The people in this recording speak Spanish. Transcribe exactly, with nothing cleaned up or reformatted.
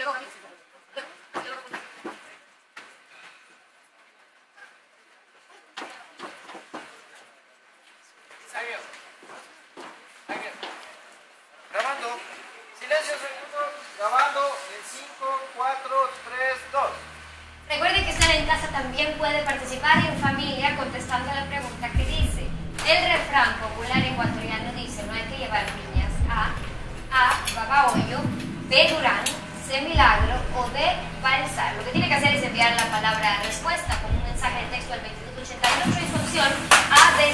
Grabando. Silencio segundo. Grabando en cinco, cuatro, tres, dos. Recuerde que usted en casa también puede participar en familia contestando la pregunta que dice: el refrán popular ecuatoriano dice no hay que llevar niñas a A. Babahoyo, B. Durán, C. Milagro o D. Balsar. Lo que tiene que hacer es enviar la palabra respuesta con un mensaje de texto al veintidós ochenta y ocho y su opción A, B